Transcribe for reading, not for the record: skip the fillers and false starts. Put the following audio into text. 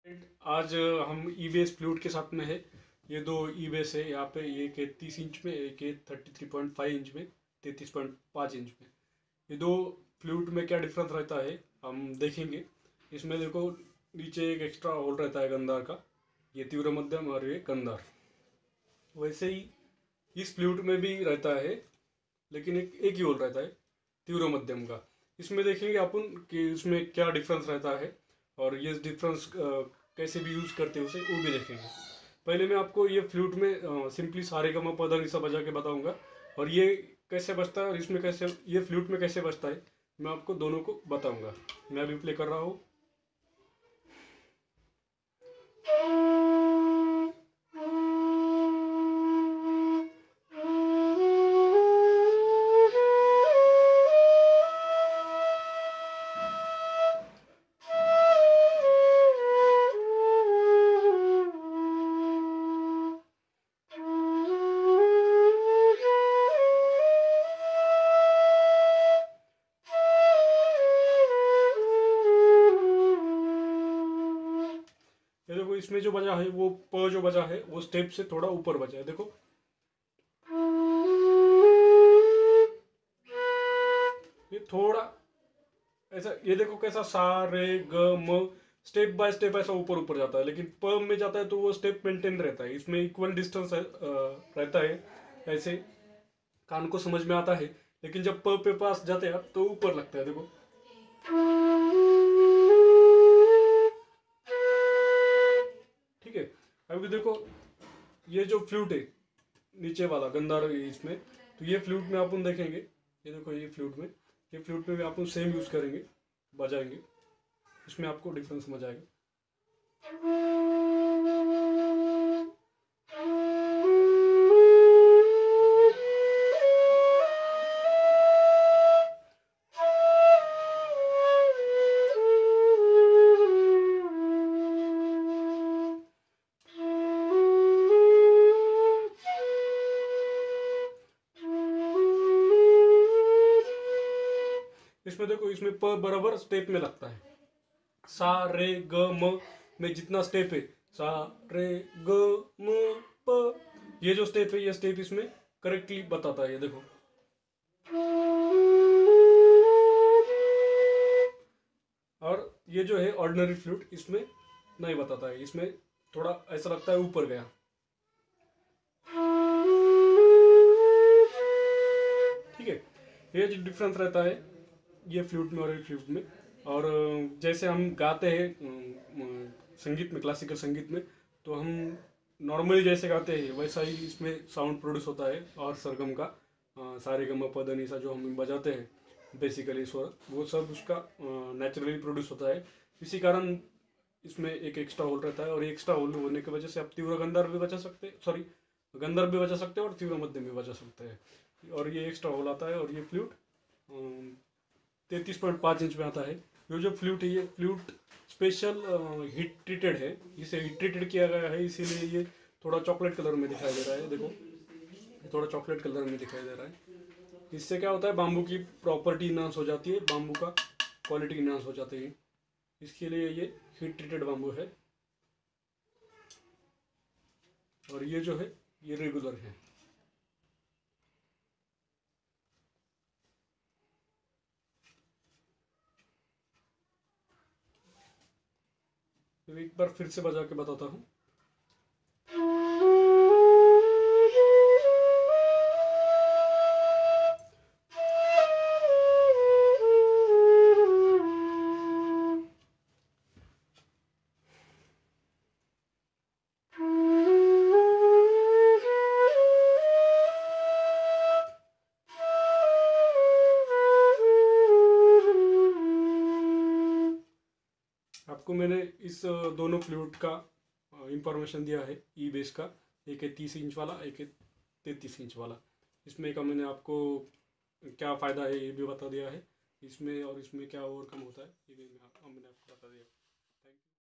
आज हम ई base flute के साथ में है। ये दो ई बेस है यहाँ पे, एक है 30 इंच में, एक है 33.5 इंच में, 33.5 इंच में। ये दो फ्लूट में क्या डिफरेंस रहता है हम देखेंगे। इसमें देखो नीचे एक एक्स्ट्रा होल रहता है गंधार का, ये तीव्र मध्यम और ये गंधार। वैसे ही इस फ्लूट में भी रहता है, लेकिन एक ही होल रहता है तीव्र मध्यम का। इसमें देखेंगे अपन कि उसमें क्या डिफरेंस रहता है और ये डिफरेंस कैसे भी यूज़ करते हैं उसे वो भी देखेंगे। पहले मैं आपको ये फ्लूट में सिंपली सारे गा मा पा धा नि सा बजा के बताऊंगा, और ये कैसे बजता है और इसमें कैसे, ये फ्लूट में कैसे बजता है, मैं आपको दोनों को बताऊंगा। मैं अभी प्ले कर रहा हूँ। ये देखो इसमें जो बजा है वो प जो बजा है वो स्टेप से थोड़ा ऊपर बजा है, देखो। ये थोड़ा ऐसा, ये देखो कैसा सा रे ग म स्टेप बाय स्टेप ऐसा ऊपर ऊपर जाता है, लेकिन प में जाता है तो वो स्टेप मेंटेन रहता है। इसमें इक्वल डिस्टेंस रहता है, ऐसे कान को समझ में आता है। लेकिन जब प पे पास जाते हैं आप तो ऊपर लगता है, देखो। ठीक है, अभी देखो ये जो फ्लूट है नीचे वाला गंधार है इसमें, तो ये फ्लूट में अपन देखेंगे। ये देखो ये फ्लूट में, ये फ्लूट में भी अपन सेम यूज करेंगे, बजाएंगे। इसमें आपको डिफरेंस समझ आएगा। इसमें देखो इसमें प बराबर स्टेप में लगता है। सा रे ग म में जितना स्टेप है, सा रे ग म प, ये जो स्टेप है ये स्टेप इसमें करेक्टली बताता है, ये देखो। और ये जो है ऑर्डिनरी फ्लूट इसमें नहीं बताता है, इसमें थोड़ा ऐसा लगता है ऊपर गया। ठीक है, ये जो डिफरेंस रहता है ये फ्लूट में और ये फ्लूट में। और जैसे हम गाते हैं संगीत में, क्लासिकल संगीत में, तो हम नॉर्मली जैसे गाते हैं वैसा ही इसमें साउंड प्रोड्यूस होता है। और सरगम का सारे गम पद नि सा जो हम बजाते हैं बेसिकली स्वर, वो सब उसका नेचुरली प्रोड्यूस होता है। इसी कारण इसमें एक एक्स्ट्रा होल रहता है, और एक्स्ट्रा होल होने की वजह से आप तीव्र गंधार भी बजा सकते हैं, सॉरी गंधार भी बजा सकते हैं और तीव्र मध्यम भी बजा सकते हैं। और ये एक्स्ट्रा होल आता है, और ये फ्लूट 33.5 इंच में आता है। ये जो फ्लूट है ये फ्लूट स्पेशल हीट ट्रीटेड है, इसे हीट ट्रीटेड किया गया है, इसीलिए ये थोड़ा चॉकलेट कलर में दिखाई दे रहा है। देखो ये थोड़ा चॉकलेट कलर में दिखाई दे रहा है। इससे क्या होता है, बाम्बू की प्रॉपर्टी इनहांस हो जाती है, बाम्बू का क्वालिटी इनहांस हो जाती है, इसके लिए ये हीट ट्रीटेड बाम्बू है। और ये जो है ये रेगुलर है। तो एक बार फिर से बजा के बताता हूँ। आपको मैंने इस दोनों फ्लूट का इंफॉर्मेशन दिया है ई बेस का। एक है 30 इंच वाला, एक है 33 इंच वाला। इसमें का मैंने आपको क्या फ़ायदा है ये भी बता दिया है, इसमें और इसमें क्या ओवरकम होता है ये भी मैंने आपको बता दिया।